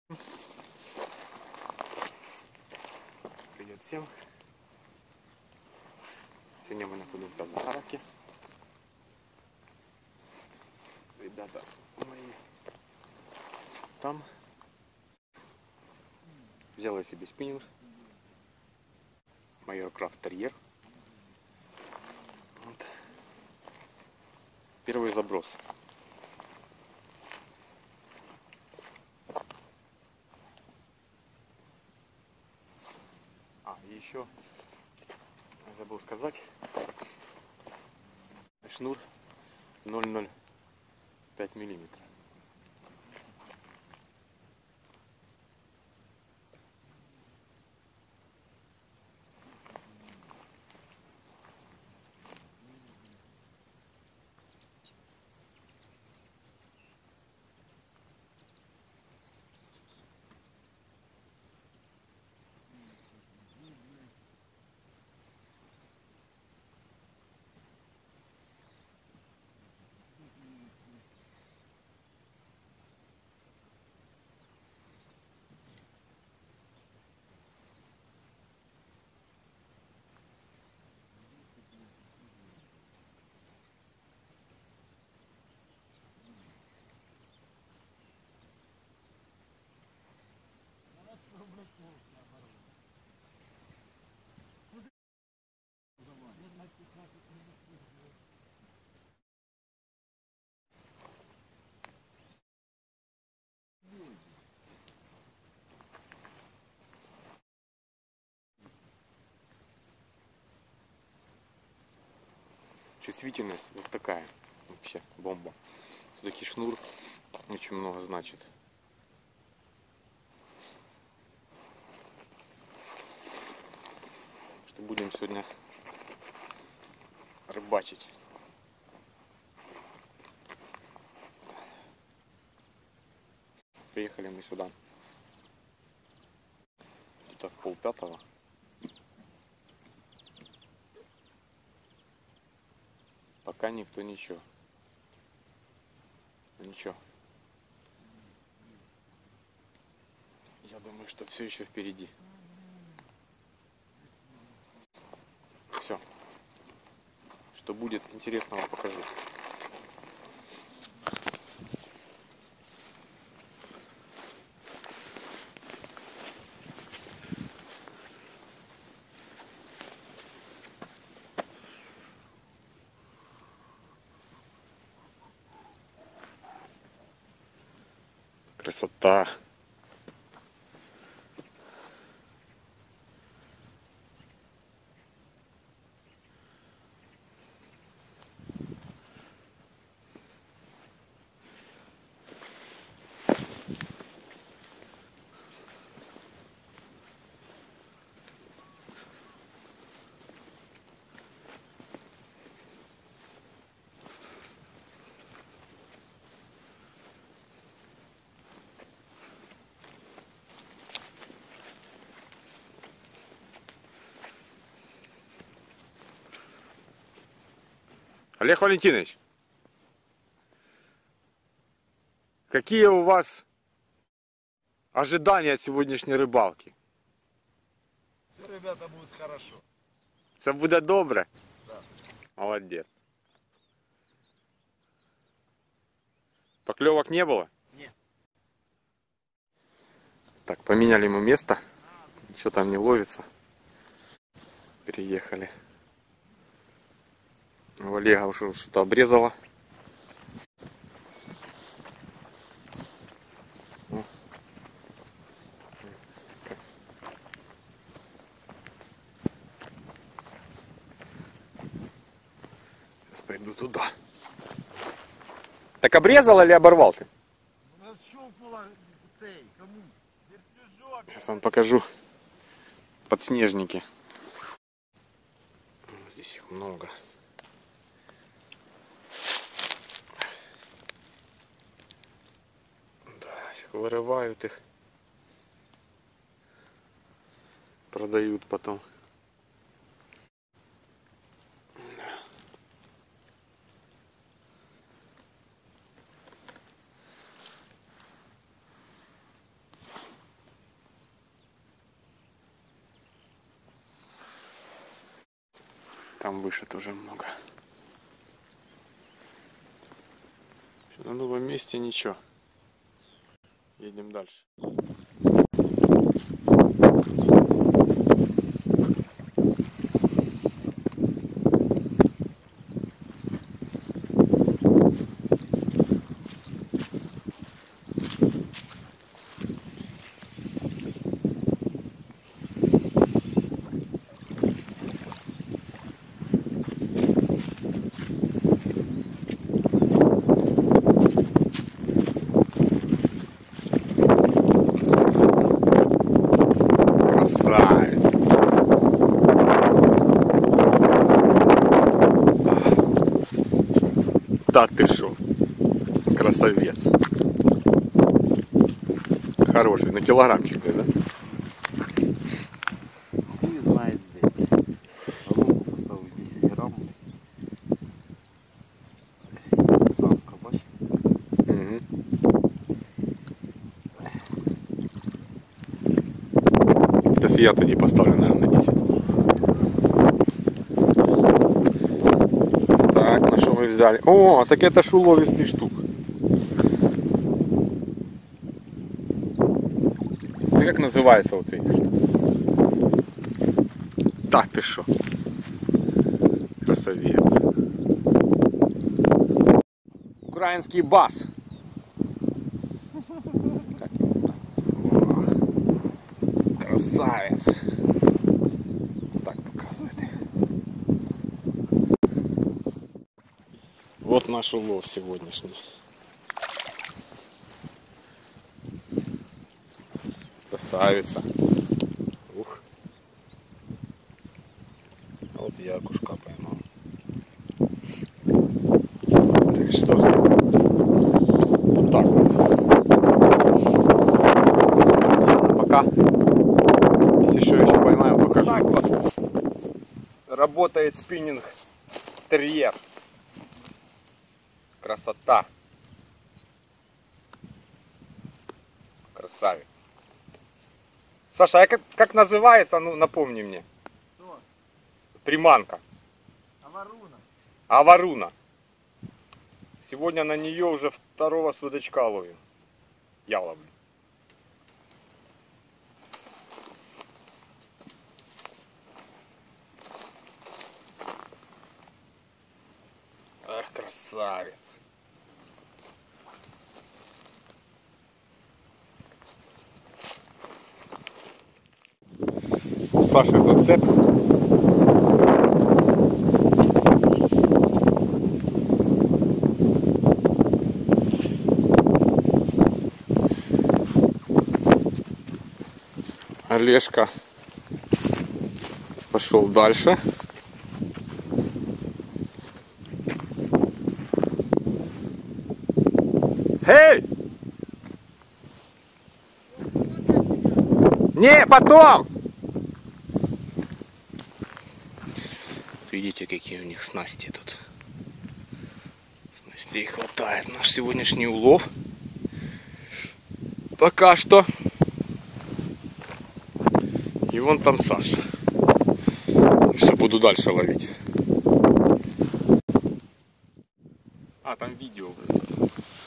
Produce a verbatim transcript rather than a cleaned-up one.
Привет всем! Сегодня мы находимся в Захаровке. Ребята мои там. Взял я себе спиннинг. Майор Крафт Терьер. Вот. Первый заброс. А, и еще забыл сказать, шнур ноль ноль пять миллиметров. Чувствительность вот такая, вообще бомба. Все-таки шнур очень много значит. Что будем сегодня рыбачить. Приехали мы сюда где-то в полпятого. Пока никто ничего. Ничего. Я думаю, что все еще впереди. Все. Что будет интересного, покажу. Красота. Олег Валентинович, какие у вас ожидания от сегодняшней рыбалки? Все, ребята, будет хорошо. Все будет добре? Да. Молодец. Поклевок не было? Нет. Так, поменяли мы место. Ничего там не ловится. Переехали. У Олега уже что-то обрезало. Сейчас пойду туда. Так обрезал или оборвал ты? Сейчас вам покажу подснежники. Здесь их много. Да, вырывают их. Продают потом. Там выше тоже много. На новом месте ничего. Едем дальше. Да ты шо, красавец. Хороший, на килограммчик, да? Хуй знает, блядь. Луку поставил десять грамм. Самка, бачишь? Угу. Если я тоді поставлю, наверное, на десять. Так, на что мы взяли? О, так это ж уловистый штук. Это как называется вот эти штуки? Так ты шо? Красавец. Украинский бас. Как его там? О, красавец. Так показывает. Вот наш улов сегодняшний. Красавица. Ух. Вот я окушка поймал. Так что вот так вот. Пока. Если еще еще поймаю, покажу. Так вот работает спиннинг терьер. Красота. Красавец. Саша, а как, как называется? Ну, напомни мне. Что? Приманка. Аваруна. Аваруна. Сегодня на нее уже второго судачка ловим. Я ловлю. Ах, красавец. Саша зацеп. Олежка пошел дальше. Эй! Не, потом! Видите, какие у них снасти тут. Снастей хватает. Наш сегодняшний улов. Пока что. И вон там Саша. Все, буду дальше ловить. А, там видео.